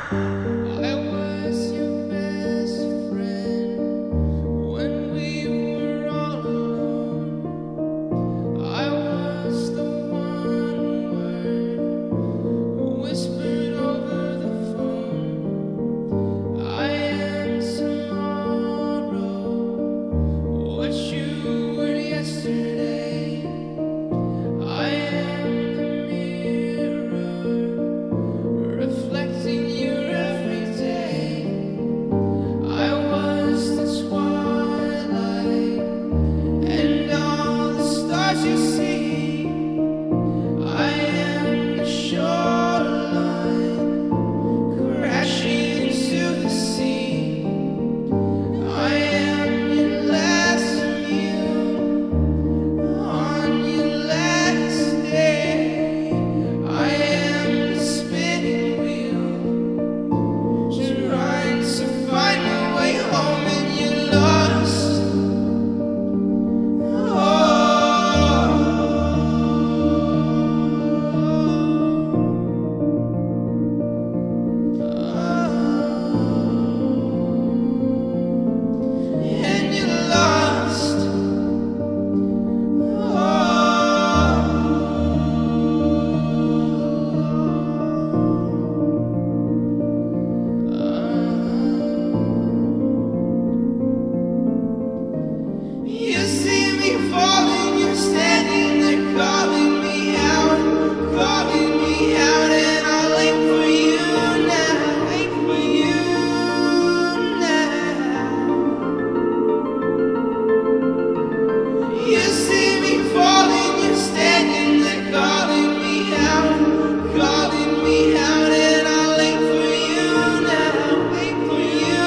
I was your best friend when we were all alone. I was the one word who whispered over the phone. I am tomorrow, what you were yesterday. I am the mirror reflecting you every day. I was the twilight and all the stars you see. I am the shoreline crashing into the sea. I am your last meal on your last day. I am the spinning wheel trying to find a way home and you're lost. And you're lost. You see me falling, you're standing there calling me out, and I'll wait for you now, wait for you now. You see me falling, you're standing there calling me out, and I'll wait for you now, wait for you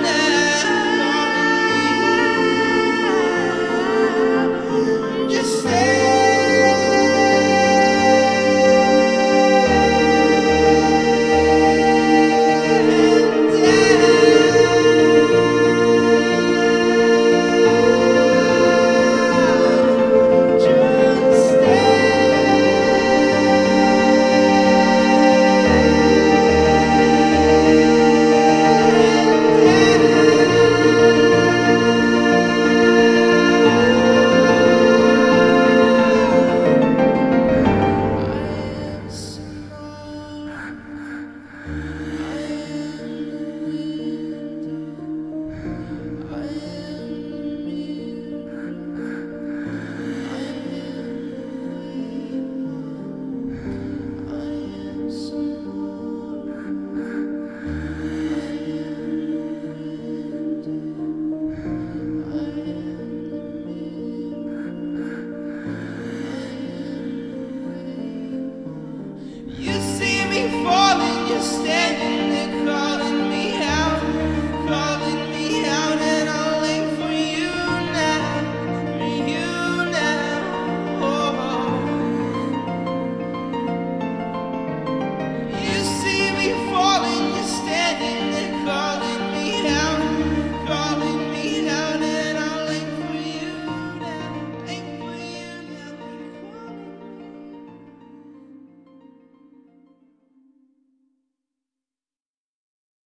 now. Just stay. You see me falling, you're standing